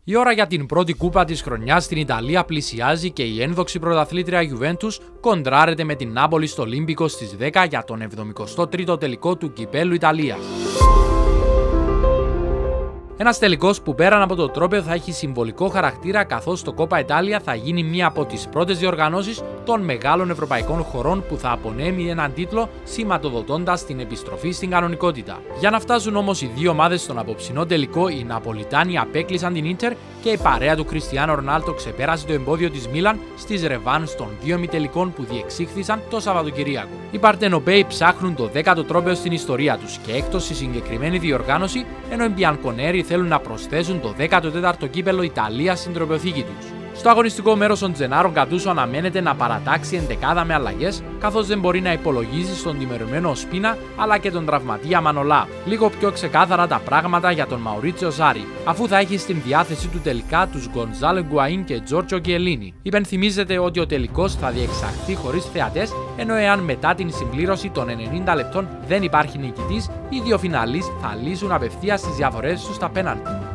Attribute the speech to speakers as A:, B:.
A: Η ώρα για την πρώτη κούπα της χρονιάς στην Ιταλία πλησιάζει και η ένδοξη πρωταθλήτρια Juventus κοντράρεται με την Νάπολη στο Ολύμπικο στις 10 για τον 73ο τελικό του Κυπέλλου Ιταλίας. Ένας τελικός που πέραν από το τρόπαιο θα έχει συμβολικό χαρακτήρα, καθώς το Coppa Italia θα γίνει μία από τις πρώτες διοργανώσεις των μεγάλων ευρωπαϊκών χωρών που θα απονέμει έναν τίτλο, σηματοδοτώντας την επιστροφή στην κανονικότητα. Για να φτάσουν όμως οι δύο ομάδες στον απόψινό τελικό, οι Ναπολιτάνοι απέκλεισαν την Ίντερ και η παρέα του Κριστιάνο Ρονάλντο ξεπέρασε το εμπόδιο της Μίλαν στις ρεβάνς των δύο ημιτελικών που διεξήχθησαν το Σαββατοκυριακό. Οι Παρτενοπαίοι ψάχνουν το 10ο τρόπαιο στην ιστορία τους και έκτος στη συγκεκριμένη διοργάνωση, ενώ οι Μπιανκονέροι θέλουν να προσθέσουν το 14ο κύπελλο Ιταλίας στην τροπαιοθήκη τους. Στο αγωνιστικό μέρος ο Τζενάρο Γκατούσο αναμένεται να παρατάξει εντεκάδα με αλλαγές, καθώς δεν μπορεί να υπολογίζει στον τιμωρημένο Σπίνα αλλά και τον τραυματία Μανολά. Λίγο πιο ξεκάθαρα τα πράγματα για τον Μαουρίτσιο Σάρι, αφού θα έχει στην διάθεσή του τελικά τους Γκονζάλο Γκουαΐν και Τζόρτζο Κιελίνι. Υπενθυμίζεται ότι ο τελικός θα διεξαχθεί χωρίς θεατές, ενώ εάν μετά την συμπλήρωση των 90 λεπτών δεν υπάρχει νικητής, οι δύο φιναλίστ θα λύσουν απευθείας τις διαφορές τους στα πέναλτι.